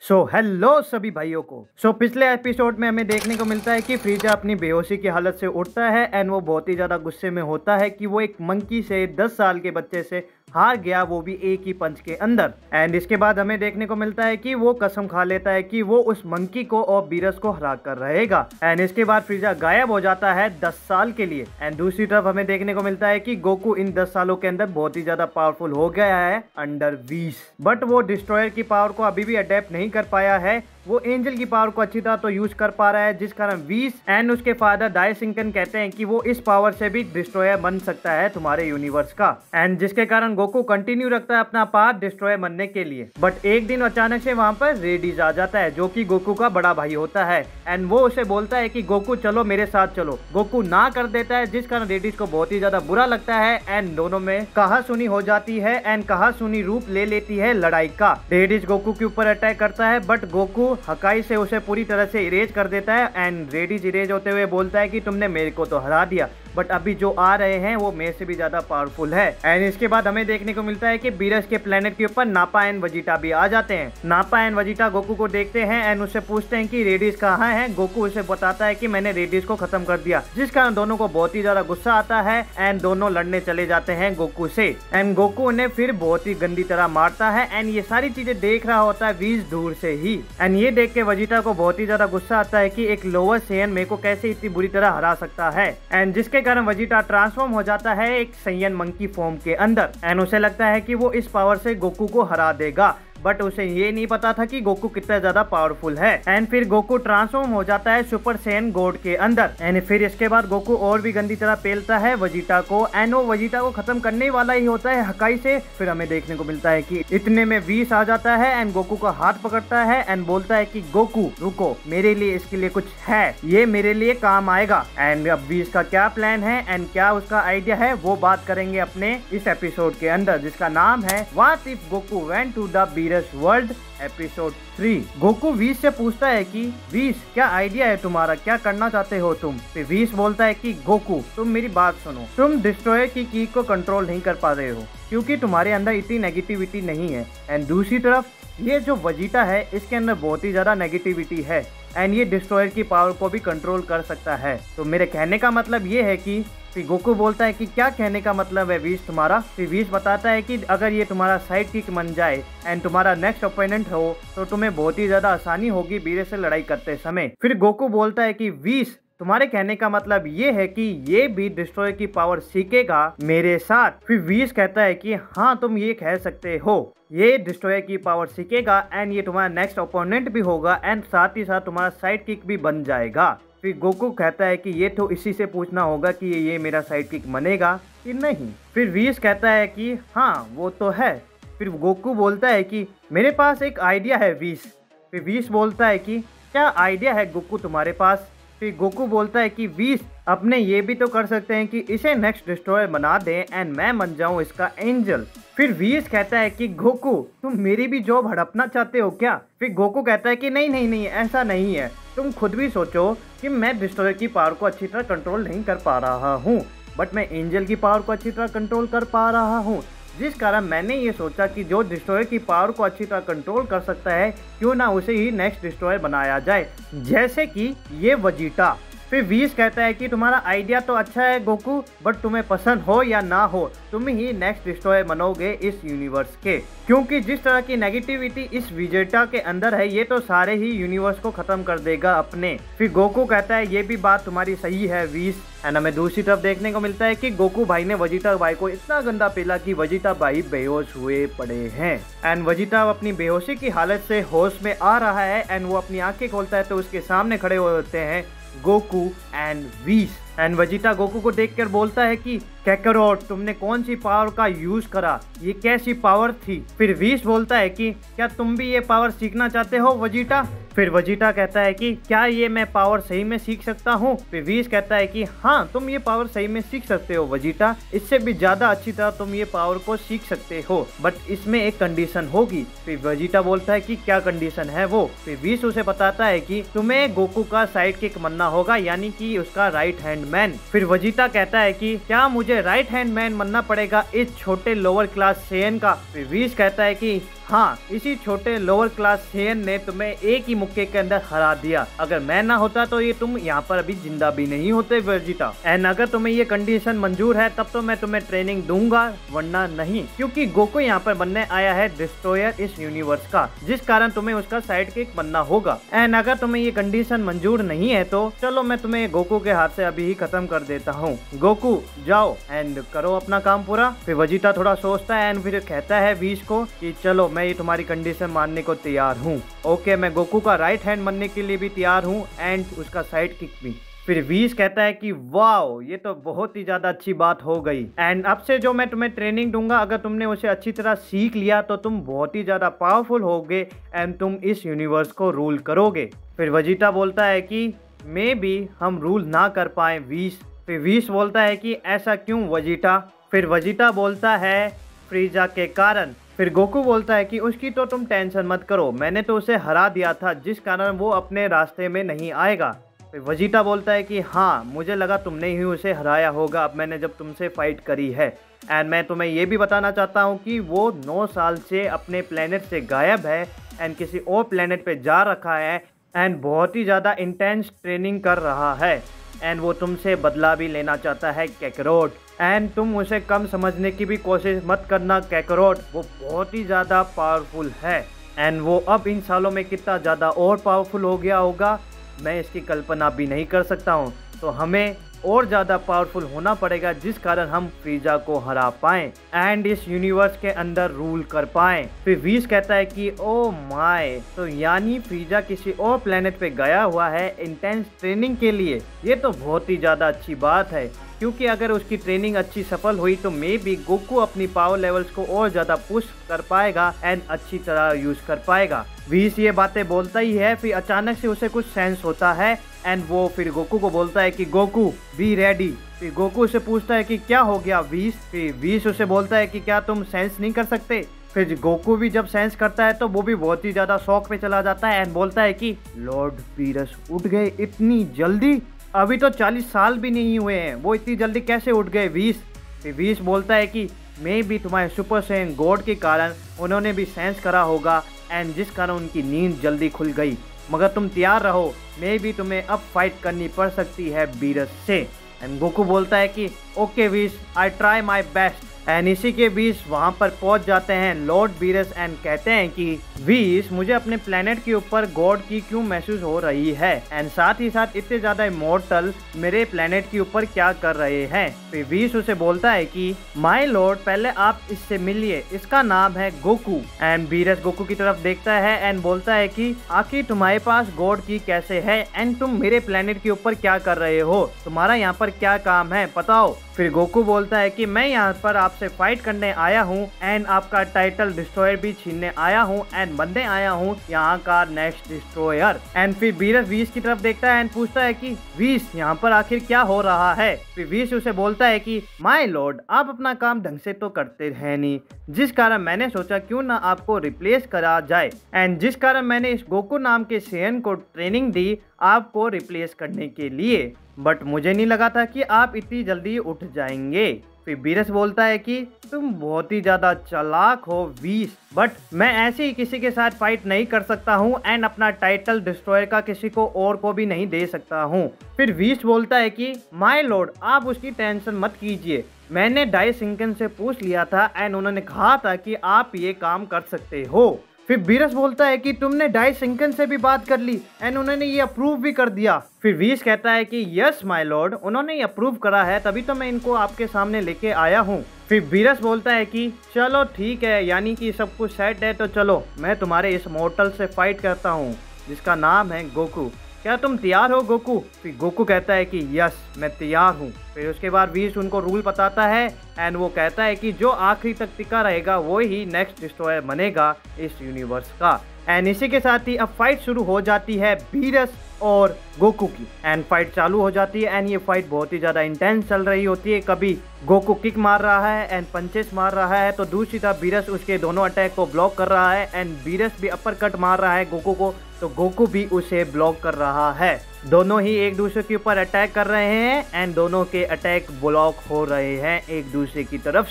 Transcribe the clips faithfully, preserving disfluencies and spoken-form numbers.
सो so, hello सभी भाइयों को। सो so, पिछले एपिसोड में हमें देखने को मिलता है कि फ्रीजा अपनी बेहोशी की हालत से उठता है एंड वो बहुत ही ज़्यादा गुस्से में होता है कि वो एक मंकी से दस साल के बच्चे से हार गया, वो भी एक ही पंच के अंदर। एंड इसके बाद हमें देखने को मिलता है कि वो कसम खा लेता है कि वो उस मंकी को और बीरस को हरा कर रहेगा। एंड इसके बाद फ्रीजा गायब हो जाता है दस साल के लिए। एंड दूसरी तरफ हमें देखने को मिलता है कि गोकू इन दस सालों के अंदर बहुत ही ज्यादा पावरफुल हो गया है अंडर व्हीस, बट वो डिस्ट्रॉयर की पावर को अभी भी अडेप्ट नहीं कर पाया है। वो एंजल की पावर को अच्छी तरह तो यूज कर पा रहा है, जिस कारण व्हीस एंड उसके फादर डायसिंकन कहते हैं कि वो इस पावर से भी डिस्ट्रॉयर बन सकता है तुम्हारे यूनिवर्स का। एंड जिसके कारण गोकू कंटिन्यू रखता है अपना पाथ डिस्ट्रॉयर बनने के लिए। बट एक दिन अचानक से वहां पर रेडिस आ जाता है, जो कि गोकू का बड़ा भाई होता है। एंड वो उसे बोलता है कि गोकू चलो मेरे साथ चलो। गोकू ना कर देता है, जिस कारण रेडिस को बहुत ही ज्यादा बुरा लगता है एंड दोनों में कहा सुनी हो जाती है एंड कहा सुनी रूप ले लेती है लड़ाई का। रेडिस गोकू के ऊपर अटैक करता है, बट गोकू हकाई से उसे पूरी तरह से इरेज कर देता है। एंड रेडिस इरेज होते हुए बोलता है कि तुमने मेरे को तो हरा दिया, बट अभी जो आ रहे हैं वो मेरे से भी ज्यादा पावरफुल है। एंड इसके बाद हमें देखने को मिलता है कि बीरस के प्लेनेट के ऊपर नापा एंड वजीटा भी आ जाते हैं। नापा एंड वजीटा गोकू को देखते हैं एंड उससे पूछते हैं कि रेडिस कहाँ है। गोकू उसे बताता है कि मैंने रेडिस को खत्म कर दिया, जिस कारण दोनों को बहुत ही ज्यादा गुस्सा आता है एंड दोनों लड़ने चले जाते हैं गोकू से। एंड गोकू उन्हें फिर बहुत ही गंदी तरह मारता है एंड ये सारी चीजें देख रहा होता है व्हीस दूर से ही। एंड ये देख के वजीटा को बहुत ही ज्यादा गुस्सा आता है कि एक लोअर सेयन मेरे को कैसे इतनी बुरी तरह हरा सकता है। एंड जिसके कारण वजीटा ट्रांसफॉर्म हो जाता है एक सैयन मंकी फॉर्म के अंदर। एंड उसे लगता है कि वो इस पावर से गोकू को हरा देगा, बट उसे ये नहीं पता था कि गोकू कितना ज्यादा पावरफुल है। एंड फिर गोकू ट्रांसफॉर्म हो जाता है सुपर सैयन गॉड के अंदर। एंड फिर इसके बाद गोकू और भी गंदी तरह पेलता है वजीटा को एंड वो वजीटा को खत्म करने वाला ही होता है हकाई से। फिर हमें देखने को मिलता है कि इतने में व्हीस आ जाता है एंड गोकू का हाथ पकड़ता है एंड बोलता है कि गोकू रुको, मेरे लिए इसके लिए कुछ है, ये मेरे लिए काम आएगा। एंड अब व्हीस का क्या प्लान है एंड क्या उसका आइडिया है वो बात करेंगे अपने इस एपिसोड के अंदर, जिसका नाम है what if Goku went to the world episode three. Goku Whis से पूछता है कि व्हीस क्या आइडिया है तुम्हारा, क्या करना चाहते हो तुम। फिर व्हीस बोलता है कि गोकू तुम मेरी बात सुनो, तुम डिस्ट्रॉयर की की को कंट्रोल नहीं कर पा रहे हो क्योंकि तुम्हारे अंदर इतनी नेगेटिविटी नहीं है। एंड दूसरी तरफ ये जो वजीटा है इसके अंदर बहुत ही ज्यादा नेगेटिविटी है एंड ये डिस्ट्रॉयर की पावर को भी कंट्रोल कर सकता है। तो मेरे कहने का मतलब ये है कि फिर गोकू बोलता है कि क्या कहने का मतलब है व्हीस तुम्हारा। फिर व्हीस बताता है कि अगर ये तुम्हारा साइड किक बन जाए एंड तुम्हारा नेक्स्ट ओपोनेंट हो तो तुम्हें बहुत ही ज्यादा आसानी होगी बीरस से लड़ाई करते समय। फिर गोकू बोलता है कि व्हीस तुम्हारे कहने का मतलब ये है कि ये भी डिस्ट्रॉयर की पावर सीखेगा मेरे साथ। फिर व्हीस कहता है कि हाँ तुम ये कह सकते हो, ये डिस्ट्रॉयर की पावर सीखेगा एंड ये तुम्हारा नेक्स्ट ओपोनेंट भी होगा एंड साथ ही साथ तुम्हारा साइड किक भी बन जाएगा। फिर गोकू कहता है कि ये तो इसी से पूछना होगा कि ये, ये मेरा साइड किक बनेगा कि नहीं। फिर व्हीस कहता है कि हाँ वो तो है। फिर गोकू बोलता है कि मेरे पास एक आइडिया है व्हीस। फिर व्हीस बोलता है कि क्या आइडिया है गोकू तुम्हारे पास। फिर गोकू बोलता है कि व्हीस अपने ये भी तो कर सकते हैं कि इसे नेक्स्ट डिस्ट्रॉयर बना दें एंड मैं बन जाऊं इसका एंजल। फिर व्हीस कहता है कि गोकू तुम मेरी भी जॉब हड़पना चाहते हो क्या। फिर गोकू कहता है कि नहीं नहीं नहीं ऐसा नहीं है, तुम खुद भी सोचो कि मैं डिस्ट्रॉयर की पावर को अच्छी तरह कंट्रोल नहीं कर पा रहा हूँ, बट मैं एंजल की पावर को अच्छी तरह कंट्रोल कर पा रहा हूँ, जिस कारण मैंने ये सोचा कि जो डिस्ट्रॉयर की पावर को अच्छी तरह कंट्रोल कर सकता है क्यों ना उसे ही नेक्स्ट डिस्ट्रॉयर बनाया जाए, जैसे कि ये वजीटा। फिर व्हीस कहता है कि तुम्हारा आइडिया तो अच्छा है गोकू, बट तुम्हें पसंद हो या ना हो तुम ही नेक्स्ट डिस्ट्रॉयर बनोगे इस यूनिवर्स के, क्योंकि जिस तरह की नेगेटिविटी इस विजेटा के अंदर है ये तो सारे ही यूनिवर्स को खत्म कर देगा अपने। फिर गोकू कहता है ये भी बात तुम्हारी सही है व्हीस। एंड हमें दूसरी तरफ देखने को मिलता है कि गोकू भाई ने वजीटा भाई को इतना गंदा पेला कि वजीटा भाई बेहोश हुए पड़े हैं। एंड वजीटा अपनी बेहोशी की हालत से होश में आ रहा है एंड वो अपनी आंखें खोलता है तो उसके सामने खड़े होते हैं Goku and Whis. And Vegeta Goku को देखकर बोलता है कि कैकरोट तुमने कौन सी पावर का यूज करा, ये कैसी पावर थी। फिर व्हीस बोलता है कि क्या तुम भी ये पावर सीखना चाहते हो वजीटा। फिर वजीटा कहता है कि क्या ये मैं पावर सही में सीख सकता हूँ। फिर व्हीस कहता है कि हाँ तुम ये पावर सही में सीख सकते हो वजीटा, इससे भी ज्यादा अच्छी तरह तुम ये पावर को सीख सकते हो, बट इसमें एक कंडीशन होगी। फिर वजीटा बोलता है कि क्या कंडीशन है वो। फिर व्हीस उसे बताता है कि तुम्हें गोकू का साइड किक बनना होगा, यानी कि उसका राइट हैंड मैन। फिर वजीटा कहता है कि क्या मुझे राइट हैंड मैन बनना पड़ेगा इस छोटे लोअर क्लास सेयन का। फिर व्हीस कहता है कि हाँ, इसी छोटे लोअर क्लास सेयन ने तुम्हें एक ही मुक्के के अंदर हरा दिया। अगर मैं ना होता तो ये तुम यहाँ पर अभी जिंदा भी नहीं होते वेजिटा। एंड अगर तुम्हें ये कंडीशन मंजूर है तब तो मैं तुम्हें ट्रेनिंग दूंगा, वरना नहीं, क्योंकि गोकू यहाँ पर बनने आया है डिस्ट्रॉयर इस यूनिवर्स का, जिस कारण तुम्हें उसका साइड किक बनना होगा। एंड अगर तुम्हें ये कंडीशन मंजूर नहीं है तो चलो मैं तुम्हें गोकू के हाथ से अभी ही खत्म कर देता हूँ। गोकू जाओ एंड करो अपना काम पूरा। फिर वेजिटा थोड़ा सोचता है एंड फिर कहता है व्हीस को कि चलो मैं ये तुम्हारी कंडीशन मानने को तैयार हूँ। ओके, मैं गोकू का राइट हैंड बनने के लिए भी तैयार हूँ एंड उसका साइड किक भी। फिर व्हीस कहता है कि वाओ, ये तो बहुत ही ज्यादा अच्छी बात हो गई। एंड अब से जो मैं तुम्हें ट्रेनिंग दूंगा, अगर तुमने उसे अच्छी तरह सीख लिया तो तुम बहुत ही ज्यादा पावरफुल होगे एंड तुम इस यूनिवर्स को रूल करोगे। फिर वेजिटा बोलता है कि मे बी हम रूल ना कर पाए व्हीस। फिर व्हीस बोलता है कि ऐसा क्यों वेजिटा। फिर वेजिटा बोलता है फ्रीजा के कारण। फिर गोकू बोलता है कि उसकी तो तुम टेंशन मत करो, मैंने तो उसे हरा दिया था, जिस कारण वो अपने रास्ते में नहीं आएगा। फिर वेजिटा बोलता है कि हाँ, मुझे लगा तुमने ही उसे हराया होगा अब मैंने जब तुमसे फाइट करी है। एंड मैं तुम्हें ये भी बताना चाहता हूँ कि वो नौ साल से अपने प्लेनेट से गायब है एंड किसी और प्लेनेट पे जा रखा है एंड बहुत ही ज़्यादा इंटेंस ट्रेनिंग कर रहा है एंड वो तुमसे बदला भी लेना चाहता है कैकरोट। एंड तुम उसे कम समझने की भी कोशिश मत करना कैकरोट, वो बहुत ही ज़्यादा पावरफुल है एंड वो अब इन सालों में कितना ज़्यादा और पावरफुल हो गया होगा मैं इसकी कल्पना भी नहीं कर सकता हूँ। तो हमें और ज़्यादा पावरफुल होना पड़ेगा जिस कारण हम फ्रीजा को हरा पाएं एंड इस यूनिवर्स के अंदर रूल कर पाएं। फिर व्हीस कहता है कि ओ माय, तो यानी फ्रीजा किसी और प्लेनेट पे गया हुआ है इंटेंस ट्रेनिंग के लिए। ये तो बहुत ही ज़्यादा अच्छी बात है, क्योंकि अगर उसकी ट्रेनिंग अच्छी सफल हुई तो मे बी गोकू अपनी पावर लेवल्स को और ज़्यादा पुश कर पाएगा एंड अच्छी तरह यूज़ कर पाएगा। व्हीस ये बातें बोलता ही है, फिर अचानक से उसे कुछ सेंस होता है एंड वो फिर गोकू को बोलता है कि गोकू बी रेडी। फिर गोकू उसे पूछता है कि क्या हो गया व्हीस। फिर व्हीस उसे बोलता है कि क्या तुम सेंस नहीं कर सकते। फिर गोकू भी जब सेंस करता है तो वो भी बहुत ही ज़्यादा शौक पे चला जाता है एंड बोलता है कि लॉर्ड बीरस उठ गए इतनी जल्दी, अभी तो चालीस साल भी नहीं हुए हैं, वो इतनी जल्दी कैसे उठ गए व्हीस। फिर व्हीस बोलता है कि मे भी तुम्हारे सुपर सैयन गॉड के कारण उन्होंने भी सेंस करा होगा एंड जिस कारण उनकी नींद जल्दी खुल गई, मगर तुम तैयार रहो, मे भी तुम्हें अब फाइट करनी पड़ सकती है बीरस से। एंड गोकू बोलता है कि okay Whis, I try my best. And इसी के बीच वहाँ पर पहुँच जाते हैं लॉर्ड बीरस एंड कहते हैं कि व्हीस, मुझे अपने प्लेनेट के ऊपर गॉड की क्यों महसूस हो रही है एंड साथ ही साथ इतने ज्यादा इमोर्टल मेरे प्लेनेट के ऊपर क्या कर रहे हैं। फिर व्हीस उसे बोलता है कि माय लॉर्ड, पहले आप इससे मिलिए, इसका नाम है गोकू। एंड बीरस गोकू की तरफ देखता है एंड बोलता है कि आखिर तुम्हारे पास गॉड की कैसे है एंड तुम मेरे प्लेनेट के ऊपर क्या कर रहे हो, तुम्हारा यहाँ पर क्या काम है बताओ। फिर गोकू बोलता है कि मैं यहाँ पर आपसे फाइट करने आया हूँ एंड आपका टाइटल डिस्ट्रॉयर भी छीनने आया हूँ एंड बनने आया हूँ यहाँ का नेक्स्ट डिस्ट्रॉयर। एंड फिर बीरस व्हीस की तरफ देखता है एंड पूछता है कि व्हीस, यहाँ पर आखिर क्या हो रहा है। फिर व्हीस उसे बोलता है कि माय लॉर्ड, आप अपना काम ढंग से तो करते हैं नहीं, जिस कारण मैंने सोचा क्यों ना आपको रिप्लेस करा जाए एंड जिस कारण मैंने इस गोकू नाम के सेयन को ट्रेनिंग दी आपको रिप्लेस करने के लिए, बट मुझे नहीं लगा था कि आप इतनी जल्दी उठ जाएंगे। फिर बीरस बोलता है कि तुम बहुत ही ज्यादा चालाक हो व्हीस, बट मैं ऐसे ही किसी के साथ फाइट नहीं कर सकता हूँ एंड अपना टाइटल डिस्ट्रॉयर का किसी को और को भी नहीं दे सकता हूँ। फिर व्हीस बोलता है कि माय लॉर्ड, आप उसकी टेंशन मत कीजिए, मैंने डाई सिंकन से पूछ लिया था एंड उन्होंने कहा था कि आप ये काम कर सकते हो। फिर बीरस बोलता है कि तुमने डाई सिंकन से भी बात कर ली एंड उन्होंने ये अप्रूव भी कर दिया। फिर व्हीस कहता है कि यस माय लॉर्ड, उन्होंने ये अप्रूव करा है, तभी तो मैं इनको आपके सामने लेके आया हूँ। फिर बीरस बोलता है कि चलो ठीक है, यानी कि सब कुछ सेट है, तो चलो मैं तुम्हारे इस मोर्टल से फाइट करता हूँ जिसका नाम है गोकू। क्या तुम तैयार हो गोकू? फिर गोकू कहता है कि यस मैं तैयार हूँ। फिर उसके बाद व्हीस उनको रूल बताता है एंड वो कहता है कि जो आखिरी तक टिका रहेगा वो ही नेक्स्ट डिस्ट्रॉयर बनेगा इस यूनिवर्स का। एंड इसी के साथ ही अब फाइट शुरू हो जाती है बीरस और गोकू की। एंड फाइट चालू हो जाती है एंड ये फाइट बहुत ही ज़्यादा इंटेंस चल रही होती है। कभी गोकू किक मार रहा है एंड पंचेस मार रहा है, तो दूसरी तरफ बीरस उसके दोनों अटैक को ब्लॉक कर रहा है एंड बीरस भी अपर कट मार रहा है गोकू को, तो गोकू भी उसे ब्लॉक कर रहा है। दोनों ही एक दूसरे के ऊपर अटैक कर रहे हैं एंड दोनों के अटैक ब्लॉक हो रहे हैं एक दूसरे की तरफ से।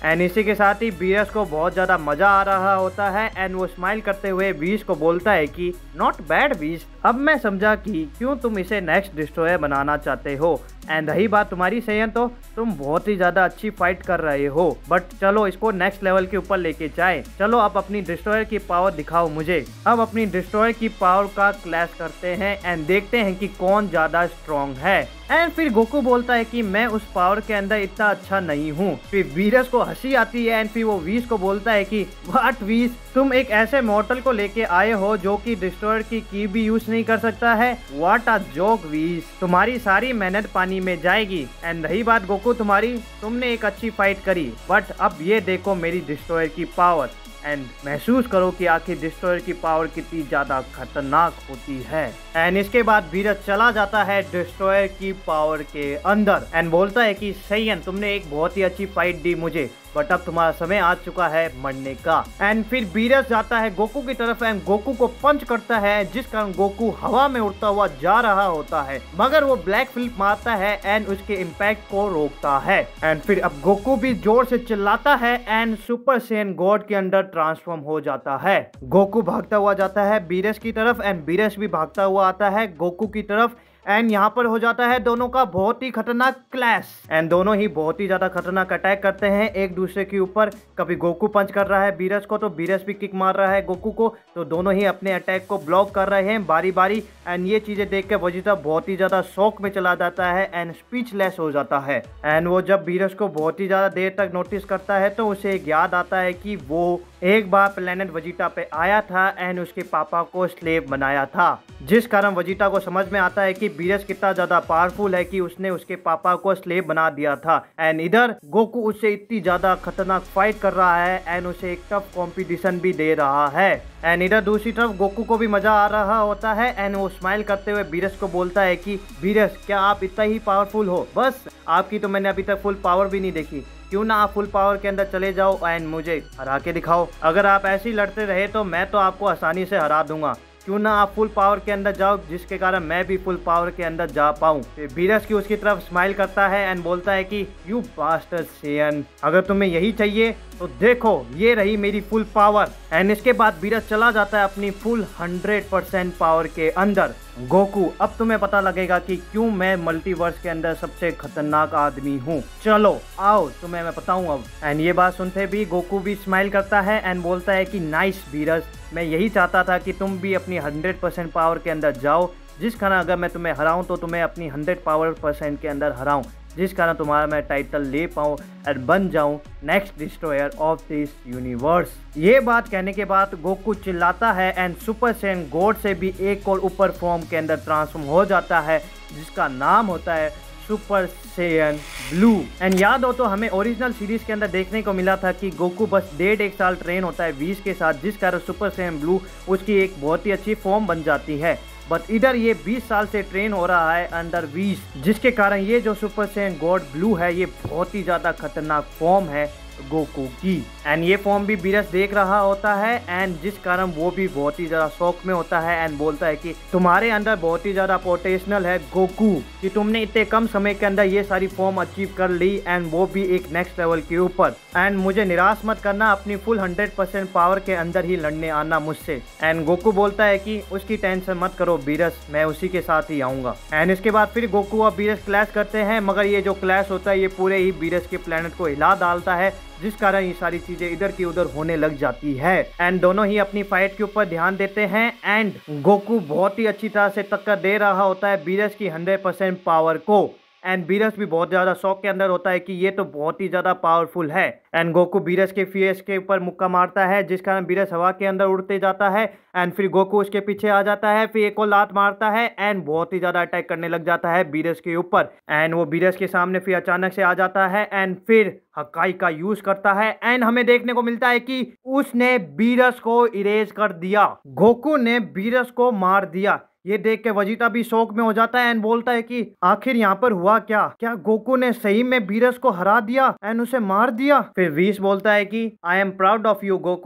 एंड इसी के साथ ही बीरस को बहुत ज्यादा मजा आ रहा होता है एंड वो स्माइल करते हुए बीस को बोलता है कि नॉट बैड बीस, अब मैं समझा कि क्यों तुम इसे नेक्स्ट डिस्ट्रॉयर बनाना चाहते हो। एंड रही बात तुम्हारी सही, तो तुम बहुत ही ज्यादा अच्छी फाइट कर रहे हो, बट चलो इसको नेक्स्ट लेवल के ऊपर लेके जाए। चलो अब अपनी डिस्ट्रॉयर की पावर दिखाओ मुझे। अब अपनी डिस्ट्रॉयर की पावर का क्लैश करते हैं एंड देखते हैं कि कौन ज्यादा स्ट्रॉन्ग है। एंड फिर गोकू बोलता है कि मैं उस पावर के अंदर इतना अच्छा नहीं हूँ। फिर वीरस को हंसी आती है एंड फिर वो वीस को बोलता है कि व्हाट वीस, तुम एक ऐसे मॉर्टल को लेके आए हो जो कि डिस्ट्रॉयर की की भी यूज नहीं कर सकता है। व्हाट अ जोक वीस, तुम्हारी सारी मेहनत पानी में जाएगी। एंड रही बात गोकू तुम्हारी, तुमने एक अच्छी फाइट करी, बट अब ये देखो मेरी डिस्ट्रॉयर की पावर एंड महसूस करो कि आखिर डिस्ट्रॉयर की पावर कितनी ज्यादा खतरनाक होती है। एंड इसके बाद बीरस चला जाता है डिस्ट्रॉयर की पावर के अंदर एंड बोलता है कि सैयन, तुमने एक बहुत ही अच्छी फाइट दी मुझे, बट अब तुम्हारा समय आ चुका है मरने का। एंड फिर बीरस जाता है गोकू की तरफ एंड गोकू को पंच करता है, जिस कारण गोकू हवा में उड़ता हुआ जा रहा होता है, मगर वो ब्लैक फ्लिप मारता है एंड उसके इम्पैक्ट को रोकता है। एंड फिर अब गोकू भी जोर से चिल्लाता है एंड सुपर सैयन गॉड के अंदर ट्रांसफॉर्म हो जाता है। गोकू भागता हुआ जाता है बीरस की तरफ एंड बीरस भी भागता हुआ आता है गोकू की तरफ एंड यहाँ पर हो जाता है दोनों का बहुत ही खतरनाक क्लैश एंड दोनों ही बहुत ही ज्यादा खतरनाक अटैक करते हैं एक दूसरे के ऊपर। कभी गोकू पंच कर रहा है बीरस को तो बीरस भी किक मार रहा है गोकू को, तो दोनों ही अपने अटैक को ब्लॉक कर रहे हैं बारी बारी। एंड ये चीजें देख के वेजिटा बहुत ही ज्यादा शॉक में चला जाता है एंड स्पीचलेस हो जाता है। एंड वो जब बीरस को बहुत ही ज्यादा देर तक नोटिस करता है तो उसे एक याद आता है कि वो एक बार प्लेनेट वेजिटा पे आया था एंड उसके पापा को स्लेव बनाया था, जिस कारण वेजिटा को समझ में आता है कि बीरस कितना ज्यादा पावरफुल है कि उसने उसके पापा को स्लेव बना दिया था। एंड इधर गोकू उससे इतनी ज्यादा खतरनाक फाइट कर रहा है एंड उसे एक टफ कंपटीशन भी दे रहा है। एंड इधर दूसरी तरफ गोकू को भी मजा आ रहा होता है एंड वो स्माइल करते हुए बीरस को बोलता है कि बीरस, क्या आप इतना ही पावरफुल हो? बस आपकी तो मैंने अभी तक फुल पावर भी नहीं देखी, क्यों ना आप फुल पावर के अंदर चले जाओ एंड मुझे हरा के दिखाओ। अगर आप ऐसे ही लड़ते रहे तो मैं तो आपको आसानी से हरा दूंगा, क्यों ना आप फुल पावर के अंदर जाओ, जिसके कारण मैं भी फुल पावर के अंदर जा पाऊं। बीरस की उसकी तरफ स्माइल करता है एंड बोलता है कि यू बास्टर्ड सैयन, अगर तुम्हें यही चाहिए तो देखो ये रही मेरी फुल पावर। एंड इसके बाद बीरस चला जाता है अपनी फुल हंड्रेड परसेंट पावर के अंदर। गोकू, अब तुम्हें पता लगेगा कि क्यों मैं मल्टीवर्स के अंदर सबसे खतरनाक आदमी हूँ, चलो आओ तुम्हें मैं बताऊँ अब। एंड ये बात सुनते भी गोकू भी स्माइल करता है एंड बोलता है कि नाइस बीरस, मैं यही चाहता था कि तुम भी अपनी हंड्रेड परसेंट पावर के अंदर जाओ, जिस कारण अगर मैं तुम्हें हराऊं तो तुम्हें अपनी हंड्रेड पावर परसेंट के अंदर हराऊं, जिस कारण तुम्हारा मैं टाइटल ले पाऊँ और बन जाऊं next destroyer of this universe. ये बात कहने के बाद गोकू चिल्लाता है एंड सुपर सैयन गॉड से भी एक और ऊपर फॉर्म के अंदर ट्रांसफॉर्म हो जाता है, जिसका नाम होता है सुपर सैयन ब्लू। एंड याद हो तो हमें ओरिजिनल सीरीज के अंदर देखने को मिला था कि गोकू बस डेढ़ एक साल ट्रेन होता है बीस के साथ, जिस कारण सुपर सैयन ब्लू उसकी एक बहुत ही अच्छी फॉर्म बन जाती है। बट इधर ये बीस साल से ट्रेन हो रहा है अंडर बीस, जिसके कारण ये जो सुपर सैयन गॉड ब्लू है ये बहुत ही ज्यादा खतरनाक फॉर्म है गोकू की। एंड ये फॉर्म भी बीरस देख रहा होता है एंड जिस कारण वो भी बहुत ही ज्यादा शौक में होता है एंड बोलता है कि तुम्हारे अंदर बहुत ही ज्यादा पोटेंशियल है गोकू, कि तुमने इतने कम समय के अंदर ये सारी फॉर्म अचीव कर ली एंड वो भी एक नेक्स्ट लेवल के ऊपर। एंड मुझे निराश मत करना, अपनी फुल हंड्रेड परसेंट पावर के अंदर ही लड़ने आना मुझसे। एंड गोकू बोलता है कि उसकी टेंशन मत करो बीरस, मैं उसी के साथ ही आऊंगा। एंड इसके बाद फिर गोकू और बीरस क्लैश करते हैं, मगर ये जो क्लैश होता है ये पूरे ही बीरस के प्लेनेट को हिला डालता है, जिस कारण ये सारी चीजें इधर की उधर होने लग जाती है। एंड दोनों ही अपनी फाइट के ऊपर ध्यान देते हैं एंड गोकू बहुत ही अच्छी तरह से टक्कर दे रहा होता है बीरस की हंड्रेड परसेंट पावर को। एंड बीरस भी बहुत ज्यादा शौक के अंदर होता है कि ये तो बहुत ही ज्यादा पावरफुल है। एंड गोकू बीरस के फेस के ऊपर मुक्का मारता है, जिस कारण बीरस हवा के अंदर उड़ते जाता है। एंड फिर गोकू उसके पीछे आ जाता है, फिर एक और लात मारता है एंड बहुत ही ज्यादा अटैक करने लग जाता है बीरस के ऊपर। एंड वो बीरस के सामने फिर अचानक से आ जाता है एंड फिर हकाई का यूज करता है एंड हमें देखने को मिलता है कि उसने बीरस को इरेज कर दिया, गोकू ने बीरस को मार दिया। ये देख के वेजिटा भी शौक में हो जाता है एंड बोलता है कि आखिर यहाँ पर हुआ क्या, क्या गोकू ने सही में बीरस को हरा दिया एंड उसे मार दिया। फिर वीस बोलता है कि I am proud of you Goku,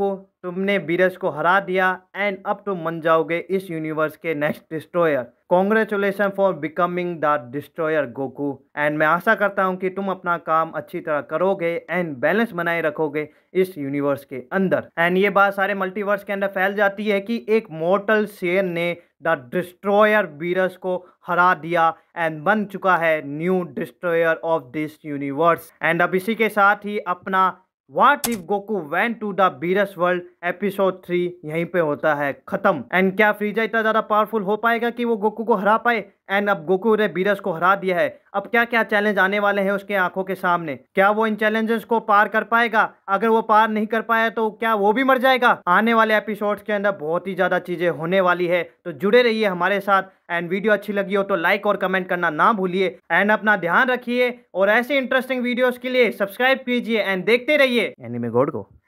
तुमने बीरस को हरा दिया एंड अब तुम बन जाओगे इस यूनिवर्स के next destroyer. Congratulation for becoming the destroyer Goku. And मैं आशा करता हूँ कि तुम अपना काम अच्छी तरह करोगे एंड बैलेंस बनाए रखोगे इस यूनिवर्स के अंदर। एंड ये बात सारे मल्टीवर्स के अंदर फैल जाती है कि एक मॉर्टल शेर ने द डिस्ट्रॉयर बीरस को हरा दिया एंड बन चुका है new destroyer of this universe. And अब इसी के साथ ही अपना What if Goku went to the Beerus World episode three यहीं पे होता है खत्म। एंड क्या फ्रीजा इतना ज्यादा पावरफुल हो पाएगा कि वो गोकू को हरा पाए? एंड अब गोकू ने बीरस को हरा दिया है, अब क्या क्या चैलेंज आने वाले हैं उसके आंखों के सामने? क्या वो इन चैलेंजेस को पार कर पाएगा? अगर वो पार नहीं कर पाया तो क्या वो भी मर जाएगा? आने वाले एपिसोड्स के अंदर बहुत ही ज्यादा चीजें होने वाली है, तो जुड़े रहिए हमारे साथ। एंड वीडियो अच्छी लगी हो तो लाइक और कमेंट करना ना भूलिए। एंड अपना ध्यान रखिए और ऐसे इंटरेस्टिंग वीडियोस के लिए सब्सक्राइब कीजिए एंड देखते रहिए एनीमे गॉड को।